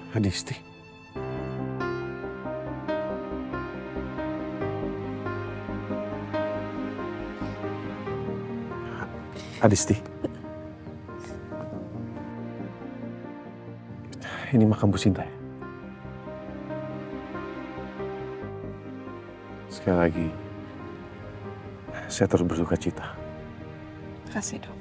Adisti. Adisti. Ini makam Bu Sinta ya? Sekali lagi, saya terus berduka cita. Terima kasih, Dok.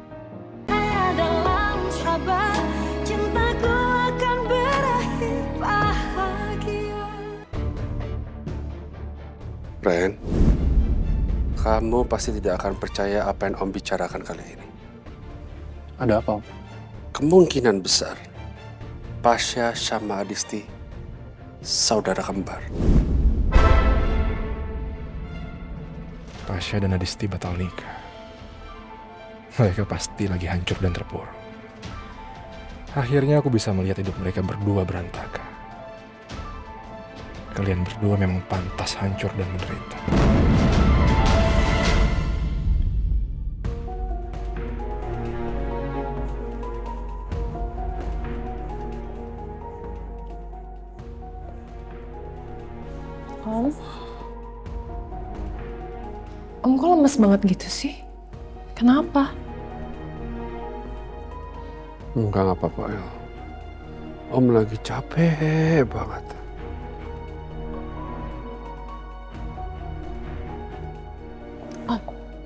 Dalam sabar, cintaku akan berakhir bahagia. Ren, kamu pasti tidak akan percaya apa yang Om bicarakan kali ini. Ada apa, Om? Kemungkinan besar, Pasha sama Adisti saudara kembar. Pasha dan Adisti batal nikah. Mereka pasti lagi hancur dan terpuruk. Akhirnya aku bisa melihat hidup mereka berdua berantakan. Kalian berdua memang pantas hancur dan menderita. Om kok lemes banget gitu sih? Kenapa? Enggak apa-apa, El. Om lagi capek banget. Om.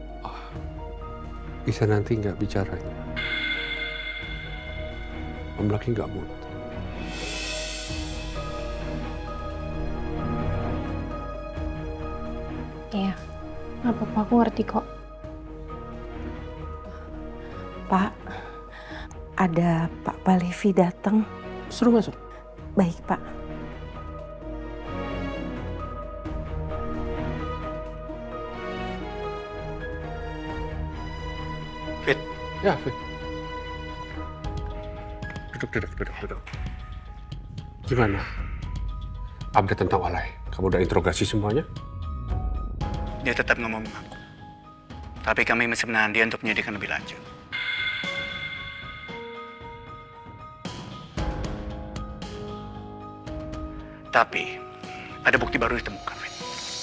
Bisa nanti nggak bicaranya. Om lagi nggak mood. Iya, nggak apa-apa, aku ngerti kok. Pak, ada Pak Palevi datang. Suruh masuk. Baik, Pak. Fit. Ya, Fit. Duduk. Gimana? Update tentang Alay. Kamu udah interogasi semuanya? Dia tetap ngomong mengaku. Tapi kami masih menahan dia untuk menyelidikan lebih lanjut. Tapi, ada bukti baru ditemukan, Fit.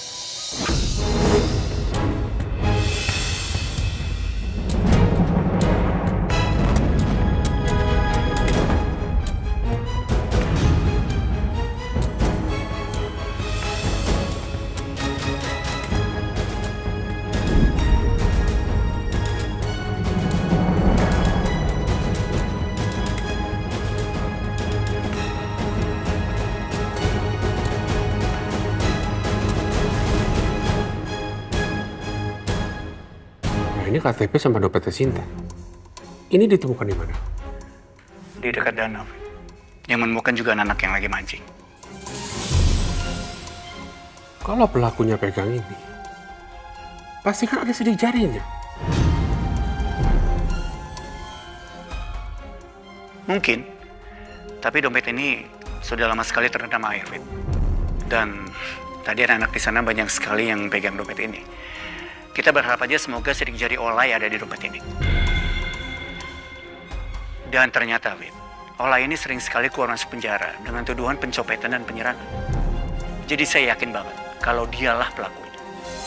Ini KTP sama dompetnya Sinta. Ini ditemukan di mana? Di dekat danau, Fit. Yang menemukan juga anak yang lagi mancing. Kalau pelakunya pegang ini, pasti kan ada sidik jarinya. Mungkin. Tapi dompet ini sudah lama sekali terendam air, Fit. Dan tadi anak-anak di sana banyak sekali yang pegang dompet ini. Kita berharap aja semoga sidik jari Olay ada di dompet ini. Dan ternyata, Fit, Olay ini sering sekali keluar masuk penjara dengan tuduhan pencopetan dan penyerangan. Jadi saya yakin banget kalau dialah pelakunya.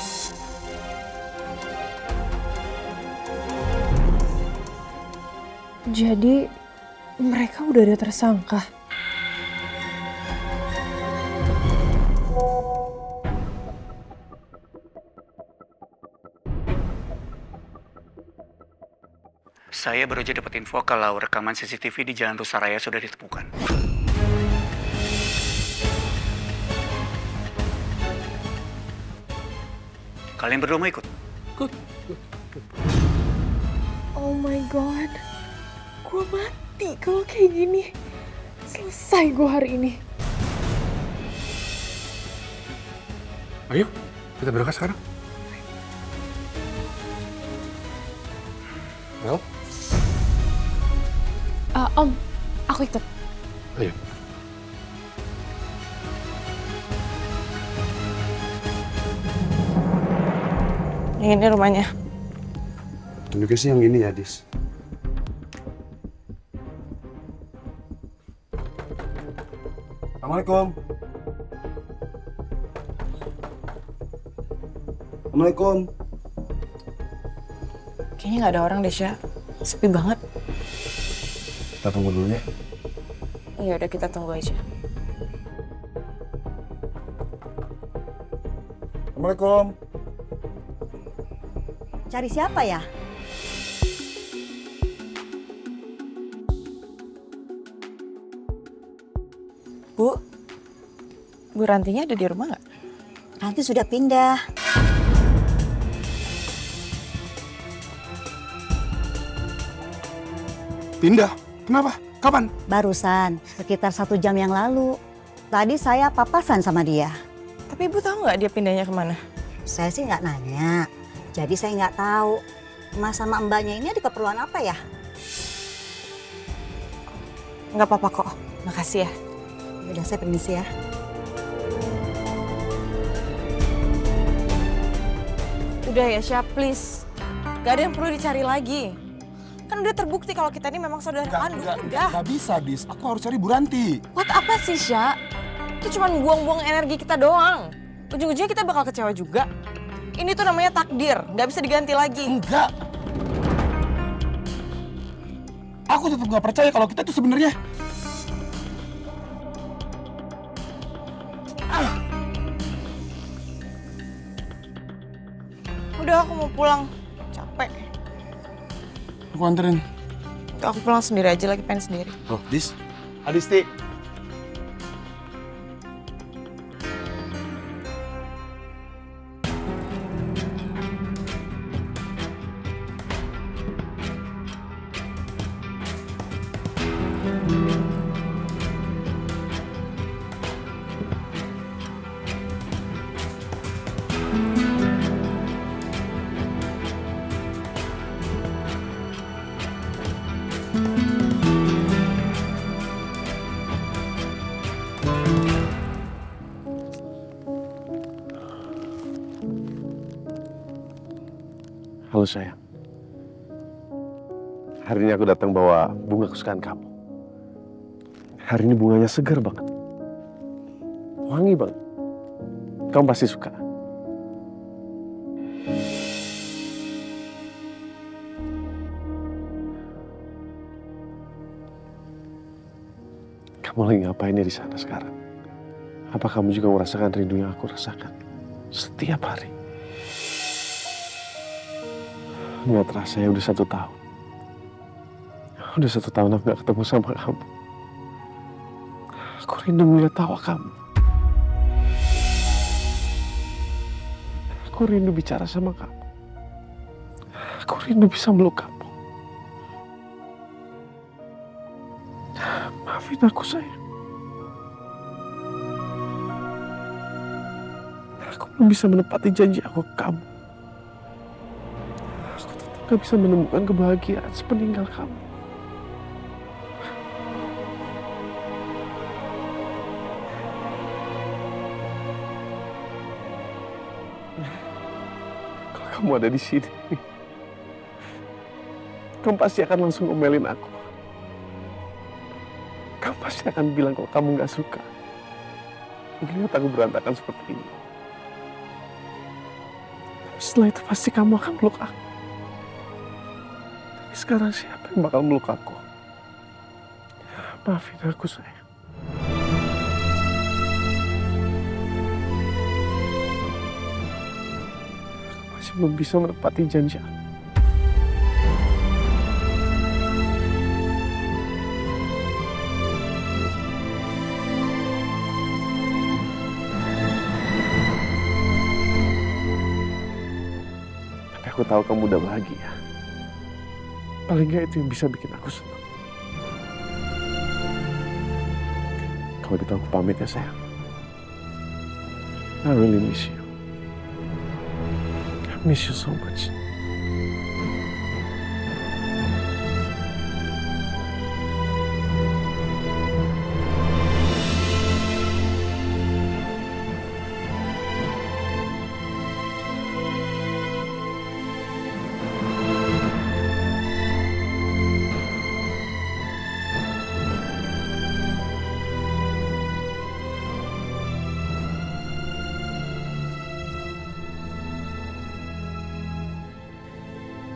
Jadi mereka udah ada tersangka. Saya baru aja dapat info kalau rekaman CCTV di Jalan Rusaraya sudah ditemukan. Kalian berdua mau ikut? Ikut. Oh my god, gue mati kalau kayak gini. Selesai gue hari ini. Ayo, kita berangkat sekarang. Well? Om, aku ikut. Ayo. Ini rumahnya. Tunjuknya sih yang ini ya, Dis. Assalamualaikum. Assalamualaikum. Kayaknya nggak ada orang deh, Syah. Sepi banget. Kita tunggu dulu ya. Ya udah, kita tunggu aja. Assalamualaikum. Cari siapa ya? Bu Rantinya ada di rumah nggak? Ranti sudah pindah. Pindah? Kenapa? Kapan? Barusan, sekitar 1 jam yang lalu. Tadi saya papasan sama dia. Tapi Ibu tahu nggak dia pindahnya kemana? Saya sih nggak nanya, jadi saya nggak tahu. Mas sama mbaknya ini ada keperluan apa ya? Nggak apa-apa kok. Makasih ya. Udah, saya permisi ya. Udah ya, Syah, please. Gak ada yang perlu dicari lagi. Kan udah terbukti kalau kita ini memang saudara kandung. Udah. Gak bisa, Dis. Aku harus cari Bu Ranti. Buat apa sih, Syah? Itu cuma buang-buang energi kita doang. Ujung-ujungnya kita bakal kecewa juga. Ini tuh namanya takdir, nggak bisa diganti lagi. Enggak. Aku tetap gak percaya kalau kita tuh sebenarnya. Udah, aku mau pulang. Capek. Aku anterin. Aku pulang sendiri aja, lagi pengen sendiri. Oh, Dis. Adisti. Halo sayang. Hari ini aku datang bawa bunga kesukaan kamu. Hari ini bunganya segar banget. Wangi banget. Kamu pasti suka. Kamu lagi ngapain ya di sana sekarang? Apa kamu juga merasakan rindu yang aku rasakan setiap hari? Nggak terasa ya udah 1 tahun. Udah 1 tahun aku gak ketemu sama kamu. Aku rindu melihat tawa kamu. Aku rindu bicara sama kamu. Aku rindu bisa meluk kamu. Maafin aku sayang. Aku belum bisa menepati janji aku ke kamu. Gak bisa menemukan kebahagiaan sepeninggal kamu. Kalau kamu ada di sini, kamu pasti akan langsung ngomelin aku. Kamu pasti akan bilang kalau kamu gak suka melihat aku berantakan seperti ini. Setelah itu pasti kamu akan peluk aku. Sekarang siapa yang bakal meluk aku? Maafin aku sayang. Aku masih belum bisa menepati janji aku. Tapi aku tahu kamu udah bahagia. Paling nggak itu yang bisa bikin aku senang. Kalau gitu aku pamit ya sayang. I really miss you. I miss you so much.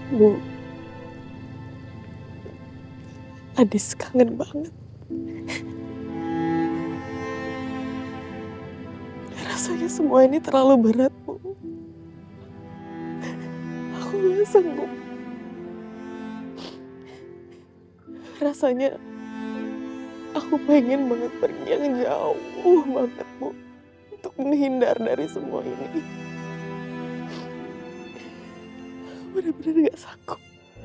Bu, Adis kangen banget. Rasanya semua ini terlalu berat, Bu. Aku gak sanggup. Rasanya aku pengen banget pergi yang jauh banget, Bu. Untuk menghindar dari semua ini. Aku benar-benar gak sanggup.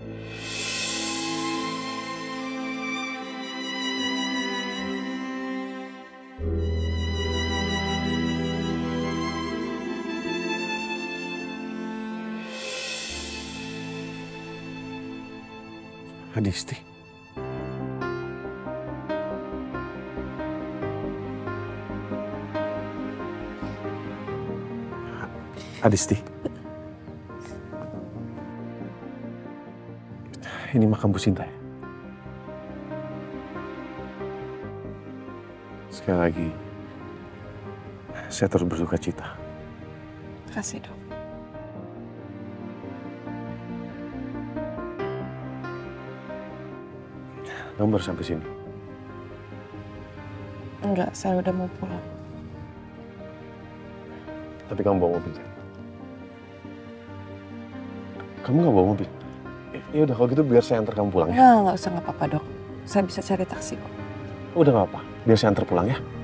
Adisti. Adisti. Ini makam Bu Sinta ya? Sekali lagi, saya terus berduka cita. Makasih, Dok. Kamu baru sampai sini? Enggak, saya udah mau pulang. Tapi kamu bawa mobil kan? Kamu nggak bawa mobil? Ya udah kalau gitu biar saya antar kamu pulang ya. Nggak usah, nggak apa-apa, Dok. Saya bisa cari taksi kok. Udah nggak apa, biar saya antar pulang ya.